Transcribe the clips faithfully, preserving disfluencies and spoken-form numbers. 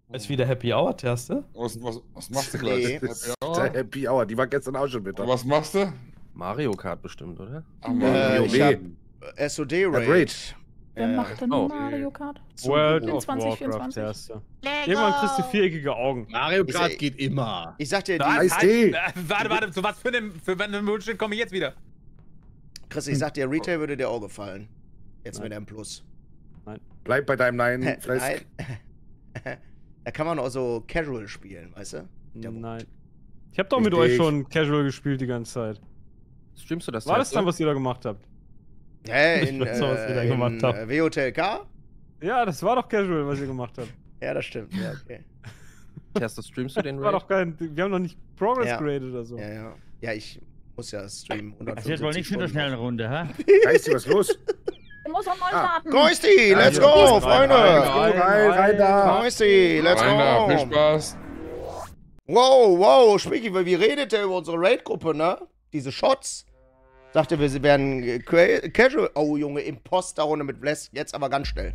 Ist wieder Happy Hour, Terste? Was, was, was machst du gleich? Nee. Happy Hour? Der Happy Hour, die war gestern auch schon mit. Und was machst du? Mario Kart bestimmt, oder? Ach, Äh, Mario. ich hab S O D Raid. Raid. Wer Ja, macht denn Oh. Mario Kart? World of vierundzwanzig, Warcraft, vierundzwanzig. erste. Irgendwann kriegst du viereckige Augen. Mario Ich Kart seh- geht immer. Ich sag dir, die, Nein. Eistee. Äh, Warte, warte, zu was für einem für einem Bullshit komme ich jetzt wieder? Chris, ich sag dir, Retail würde dir auch gefallen. Jetzt mit M Plus. Bleib bei deinem Nein. Nein. Fleiß. Da kann man auch so casual spielen, weißt du? Der- Nein. Ich hab doch mit Richtig. euch schon Casual gespielt die ganze Zeit. Streamst du das? War das Terste? dann, was ihr da gemacht habt? Hä, Ich in, weiß noch, was ihr da äh, gemacht in habt. äh, W O T L K? Ja, das war doch Casual, was ihr gemacht habt. Ja, das stimmt. Ja, okay. Terste, streamst du den Das war Raid? doch kein. Wir haben noch nicht Progress Ja. graded oder so. Ja, ja. Ja, ich muss ja streamen. Das wird wohl nicht in der schnellen Runde, hä? Geistig, was ist los? Du musst auch neu Ah. starten. Koisti, let's Ja, go, rein, Freunde! rein, Rein, rein da. Koisti, let's Rainer, viel go! Spaß. Wow, wow, Spicky, wie redet der über unsere Raid-Gruppe, ne? Diese Shots. Sagte, wir werden äh, cra- casual. Oh, Junge, Imposter-Runde mit Bless. Jetzt aber ganz schnell.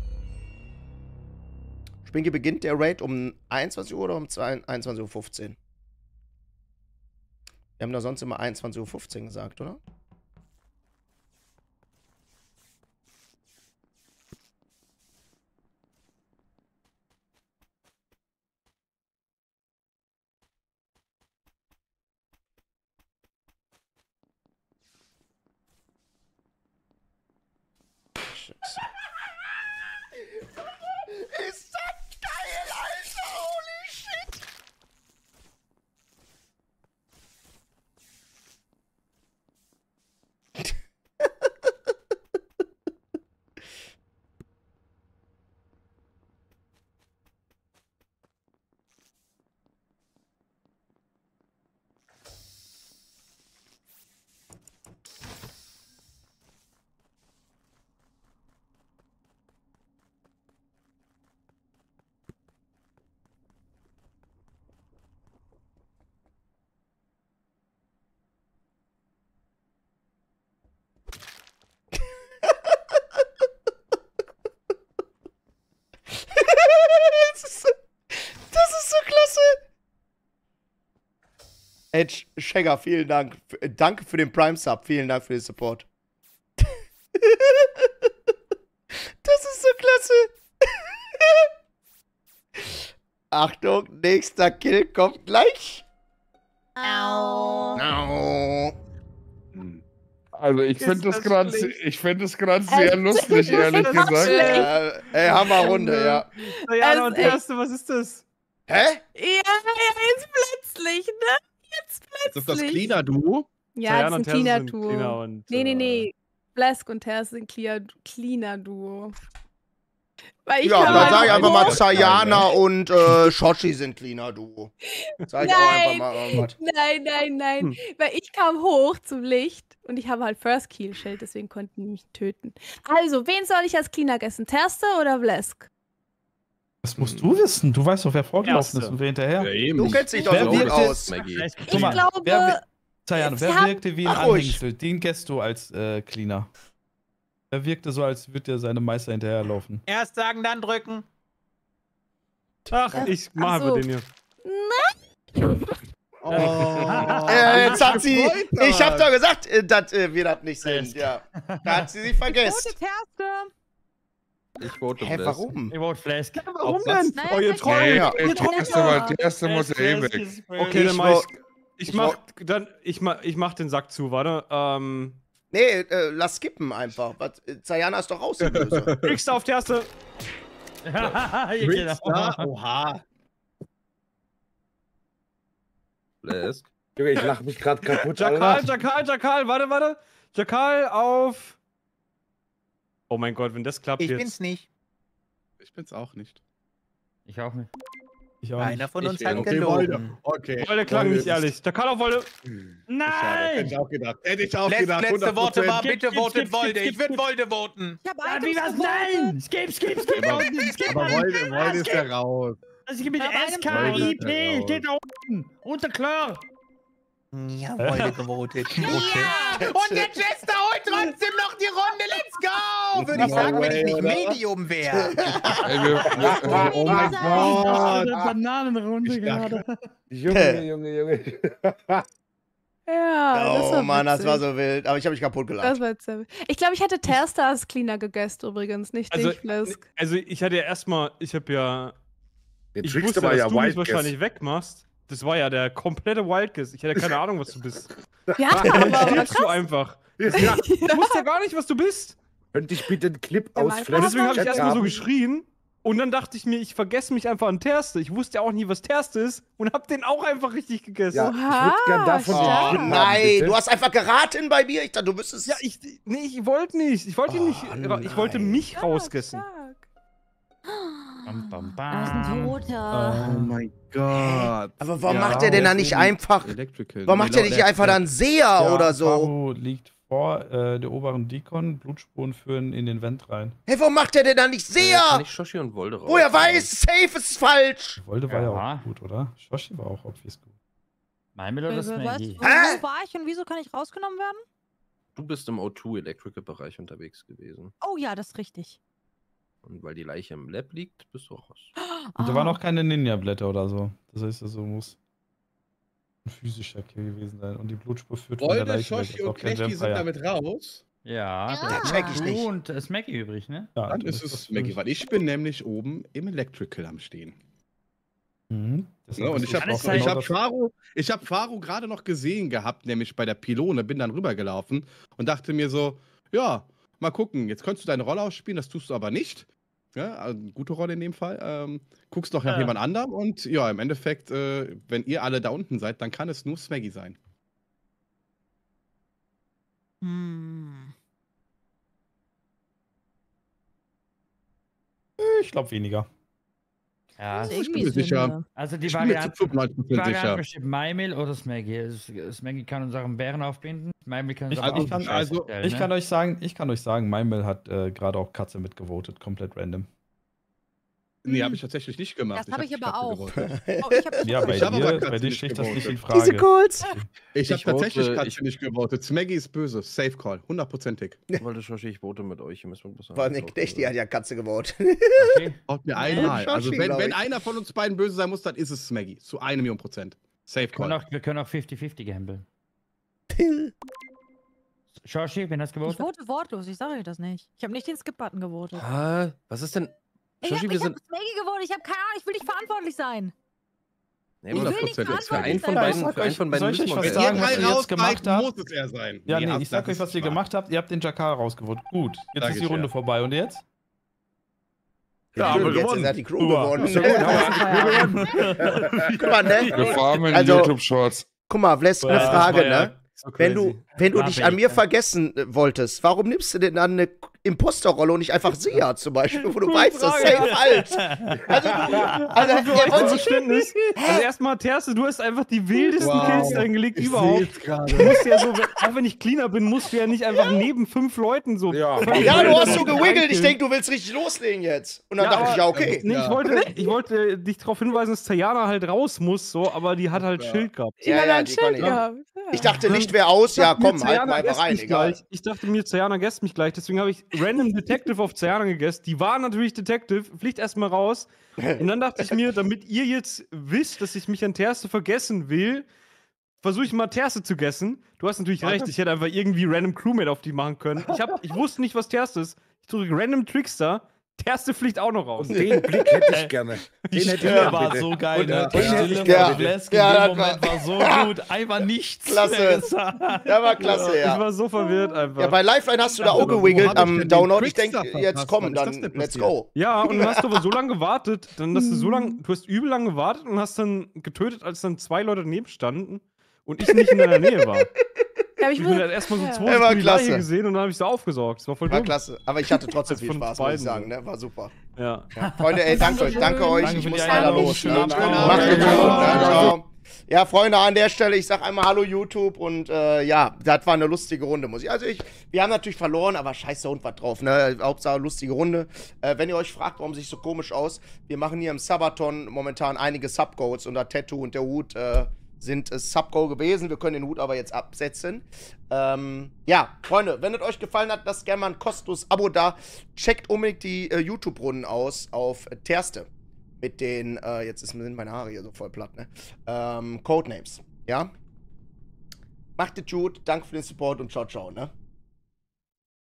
Spinky, beginnt der Raid um einundzwanzig Uhr oder um einundzwanzig Uhr fünfzehn? Wir haben doch sonst immer einundzwanzig Uhr fünfzehn gesagt, oder? Scheiße. Ist das geil, Alter! Holy shit! das, ist so, das ist so klasse. Edge Shagger, vielen Dank. F- äh, Danke für den Prime Sub. Vielen Dank für den Support. das ist so klasse. Achtung, nächster Kill kommt gleich. Au. Au. Also ich Ist finde das das gerade schlecht? ich finde das gerade sehr lustig, ehrlich das gesagt. schlecht? Äh, ey, Hammerrunde, ja. Ja, und echt- Terste, was ist das? Hä? Ja, ja, jetzt plötzlich, ne? Jetzt plötzlich. Ist das das Cleaner-Duo? Ja, Diana das ist ein und Terste sind Cleaner-Duo. Cleaner und, Nee, nee, äh, nee. Blesk und Terz sind Clear- Cleaner-Duo. Weil ich Ja, kam dann halt sag ich einfach mal, hoch- Zayana und äh, Shoshi sind cleaner Duo. Sag ich auch einfach Nein. mal irgendwas. Nein, nein, nein. Hm. Weil ich kam hoch zum Licht und ich habe halt First Kill Schild, deswegen konnten die mich töten. Also, wen soll ich als Cleaner essen? Terste oder Blesk? Das musst du wissen. Du weißt doch, wer vorgelaufen Erste. ist und wer hinterher. Ja, eben. Du kennst dich doch Wer so gut wirkt aus. Maggie. Ich Guck mal, glaube, wer, Zayan, Sie wer haben- wirkte wie ein Ach, ruhig. Anhängsel? Den gehst du als äh, Cleaner. Er wirkte so, als würde er seine Meister hinterherlaufen. Erst sagen, dann drücken. Ach, ich mach Ach einfach so. den hier. Oh. Äh, jetzt hat sie. Ich hab doch gesagt, äh, dass äh, wir das nicht sind. Ja. Da hat sie sich vergessen. Terste. Ich vote Hä, Bless. warum? Ich wollte Flask. Warum denn? Nein, Oh, ihr nein, Trollen. Nee, Ja. der erste, mal- der erste muss ja eh weg. Okay, Ich dann mach ich. wo- Ich ich mach, dann, ich mach, ich mach den Sack zu, warte. Ähm, Nee, äh, lass skippen einfach. Was, äh, Zayana ist doch raus, die Böse. kriegst du auf die erste. Ja, Rickstar? genau. Oha. Bless. Junge, ich lach mich gerade kaputt, Jakal, Alter. Jakal, Jakal, warte, warte. Jakal auf. Oh mein Gott, wenn das klappt Ich jetzt. bin's nicht. Ich bin's auch nicht. Ich auch nicht. Ich auch Einer nicht. von uns Ich hat bin- okay, gelogen. Wolde. Okay. Wolde klang Wolde nicht ehrlich. Jakal auf Wolde. Schade, Nein! hätte ich auch gedacht. Hätte ich auch Letz, gedacht. letzte Worte war, Skip, bitte skip, votet skip, Wolde. skip, Ich würde skip. Wolde voten. Ich hab Ja, Items wie was? gewonnen. Nein! Skip, skip, skip! Aber, unten, skip aber unten. Wolde, Wolde ist ja raus. Also ich mit Ja, S K I P Wolde. steht da unten. Unter klar. Jawohl, gewotet. Ja! Und der Jester holt trotzdem noch die Runde. Let's go! Würde ich sagen, wenn ich nicht Medium wäre. Oh mein Gott. Bananenrunde gerade. Junge, Junge, Junge. Ja, das Oh war Mann, das witzig. war so wild. Aber ich habe mich kaputt gelacht. Das war jetzt sehr wild. Ich glaube, ich hätte Terster als Cleaner gegessen übrigens, nicht Also, dich, Flask. also ich hatte ja erstmal, ich habe ja, Der ich Trickster wusste, war dass ja du mich Wild wahrscheinlich Guess. wegmachst. Das war ja der komplette Wild Guess. Ich hätte keine Ahnung, was du bist. Ja, aber war Stirbst du einfach. Ja. Ich wusste ja gar nicht, was du bist. Könnte ich bitte einen Clip Ja, aus mein Und Flash deswegen habe ich Chat erstmal so haben? geschrien. Und dann dachte ich mir, ich vergesse mich einfach an Terste. Ich wusste ja auch nie, was Terste ist. Und habe den auch einfach richtig gegessen. Ja, ich würde gern davon Oha, den Oh Clip haben, nein, bitte. du hast einfach geraten bei mir. Ich dachte, du wüsstest. Ja, ich, nee, ich wollte nicht. Ich wollte ihn nicht. Oh, Ich wollte nein. mich rausgessen. Bam, bam, Da ist ein bam. Toter. Oh mein Gott. Aber warum Ja, macht er denn dann oben nicht einfach. Electrical. Warum macht er nicht einfach dann Seher Ja, oder so? Faru liegt vor äh, der oberen Deacon. Blutspuren führen in den Vent rein. Hey, warum macht er denn dann nicht Kann Seher? ich Shoshi und Wolde raus? Wo er weiß, safe ist falsch. Wolde war ja Ja. auch gut, oder? Shoshi war auch obvious gut. Maimel oder Also, was, Smaggy? wo Hä? war ich und wieso kann ich rausgenommen werden? Du bist im O zwei Electrical Bereich unterwegs gewesen. Oh ja, das ist richtig. Und weil die Leiche im Lab liegt, bist du raus. Und da Ah. waren auch keine Ninja-Blätter oder so. Das heißt, also muss ein physischer Kill gewesen sein. Und die Blutspur führt von der Wolde, Leiche weg. Shoshi Ist auch und kein Knechti sind Vampire. damit raus. Ja, Ja. das check ist ich du nicht. und äh, Smaggy übrig, ne? Ja, Dann du ist bist es das Maggie, durch. weil ich bin nämlich oben im Electrical am Stehen. Mhm. Deshalb Ja, und bist ich du habe auch Alles sein- ich genau hab das- Faro, ich hab Faro gerade noch gesehen gehabt, nämlich bei der Pylone, bin dann rübergelaufen und dachte mir so, ja, mal gucken, jetzt könntest du deine Rolle ausspielen, das tust du aber nicht. Ja, also eine gute Rolle in dem Fall. Ähm, guckst doch nach Ja. jemand anderem und ja, im Endeffekt, äh, wenn ihr alle da unten seid, dann kann es nur Smaggy sein. Hm. Ich glaube weniger. Ja, Also es- irgendwie mir ist sicher. Sünde. also die Ich bin mir zu Variante, fünfundneunzig die Prozent Variante sicher. besteht Maimel oder Smaggy. Es- Smaggy kann uns auch einen Bären aufbinden. Maimel kann uns Ich- aber ich auch kann- einen Scheiß also, erzählen, Ich ne? kann euch sagen, ich kann euch sagen, Maimel hat äh, gerade auch Katze mitgevotet, komplett random. Nee, habe ich tatsächlich nicht gemacht. Das hab ich nicht aber Katze auch. gewotet. Oh, ich hab Ja, bei Ich hab aber dir, Katze bei dir nicht steht das nicht in gewotet. Diese Frage. Calls. Ich habe Ich tatsächlich vote- Katze ich- nicht gewotet. Smaggy ist böse. Safe Call. hundertprozentig. Wollte Shoshi, ich vote mit euch. Ihr müsst mir ein bisschen War eine anschauen. Knechti hat ja Katze gewotet. Okay. Braucht mir Ja, einmal. Shoshi, Also wenn, glaub wenn ich. einer von uns beiden böse sein muss, dann ist es Smaggy. Zu einem Million Prozent. Safe Wir können Call. auch, wir können auch fünfzig fünfzig gambeln. Shoshi, wen hast du Ich gewotet? vote wortlos, ich sage euch das nicht. Ich habe nicht den Skip-Button gewotet. Ah, was ist denn? Ich Shoshi, habe wir hab sind. Smaggy gewotet, ich habe keine Ahnung, ich will nicht verantwortlich sein. Nee, Ich will nicht hundertprozentig. für einen von verantwortlich beiden, sein. für einen von beiden Soll ich müssen wir euch uns was Wenn sagen, ihr was drei ihr jetzt gemacht rausreißt, habt? muss es er sein. Ja, nee, hast- ich sag das euch, was ist ihr wahr. gemacht habt. Ihr habt den Jakar rausgevotet. Gut, jetzt Sag ist die ich, Runde ja. vorbei. Und jetzt? Ja, haben wir jetzt gewonnen. ist ja die Crew Super. gewonnen. So gut, Guck mal, ne? Wir farmen Also- YouTube-Shorts. Guck mal, Vles, eine Ja, Frage, das war ja ne? so Wenn crazy. du, wenn du War dich fähig, an mir ja. vergessen äh, wolltest, warum nimmst du denn dann eine Imposterrolle und nicht einfach Sia zum Beispiel, wo du weißt, das ist safe falsch? Also, du, also Also für er euch wollte zum sich Verständnis. Also erstmal, Terste, du hast einfach die wildesten Wow. Kills reingelegt Ich überhaupt. seh's gerade. Du musst ja so, auch wenn ich cleaner bin, musst du ja nicht einfach neben fünf Leuten so. Ja. völlig Ja, du hast random so gewiggelt. Ich reinkillen. denke, du willst richtig loslegen jetzt. Und dann Ja, dachte ich, aber- ja, okay. Nee, ich Ja. wollte, ich wollte dich darauf hinweisen, dass Tajana halt raus muss, so, aber die hat halt Ja. Schild gehabt. Die Ja, hat ja, ein die Schild kann ich. gehabt. Ich dachte, Licht wäre aus. Ja, dachte mir, komm, halt Tajana mal einfach guesst rein, mich egal. gleich. Ich dachte mir, Tajana guesst mich gleich, deswegen habe ich Random Detective auf Tajana gegessen. Die war natürlich Detective, fliegt erstmal raus. Und dann dachte ich mir, damit ihr jetzt wisst, dass ich mich an Terste vergessen will, versuche ich mal Terste zu gessen. Du hast natürlich recht, ich hätte einfach irgendwie Random Crewmate auf die machen können. Ich, hab, ich wusste nicht, was Terste ist. Ich drücke Random Trickster. Terste fliegt auch noch raus. Den Blick hätte ich gerne. Die Den hätte ich Stille gerne, war bitte. so geil, Und, ne? äh, Die Stille ja, von Vlesk in ja, dem das Moment war so gut. Einfach nichts Klasse. mehr gesagt. Ja, war klasse, Ich ja. war so verwirrt einfach. Ja, bei Lifeline hast du da Aber auch wo gewiggelt hab ich denn am den Download. Ich Trickster denke, verpasst? jetzt komm, Wann ist das dann denn let's passiert? go. Ja, und dann hast du aber so lange gewartet, dann hast du so lange, du hast übel lange gewartet und hast dann getötet, als dann zwei Leute daneben standen und ich nicht in deiner Nähe war. Ja, Ich ich bin will, halt erstmal so ja. zwei Ja, war Sekunden die Leiche klasse. gesehen und dann habe ich sie aufgesaugt. Das war voll War dumm. klasse. Aber ich hatte trotzdem viel Von Spaß, muss ich beiden sagen, so. ne? War super. Ja. Freunde, ey, danke, danke euch. Danke Ich für muss die leider Einladung. los. Ne? Schönen Abend. Macht es gut. Ne? Abend. Ciao. Ja, Freunde, an der Stelle, ich sag einmal Hallo YouTube und äh, ja, das war eine lustige Runde, muss ich. Also ich, wir haben natürlich verloren, aber scheiße und was drauf, ne? Hauptsache lustige Runde. Äh, wenn ihr euch fragt, warum sich so komisch aus, wir machen hier im Sabaton momentan einige Subgoals und der Tattoo und der Hut, äh, sind äh, Sub-Go gewesen. Wir können den Hut aber jetzt absetzen. Ähm, ja, Freunde, wenn es euch gefallen hat, lasst gerne mal ein kostenloses Abo da. Checkt unbedingt die äh, YouTube-Runden aus auf äh, Terste. Mit den, äh, jetzt ist, sind meine Haare hier so voll platt, ne? Ähm, Codenames, ja? Macht es gut, danke für den Support und ciao, ciao, ne?